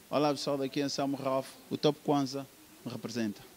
Olá pessoal, daqui é Samu Ralph, o Top Kwanza me representa.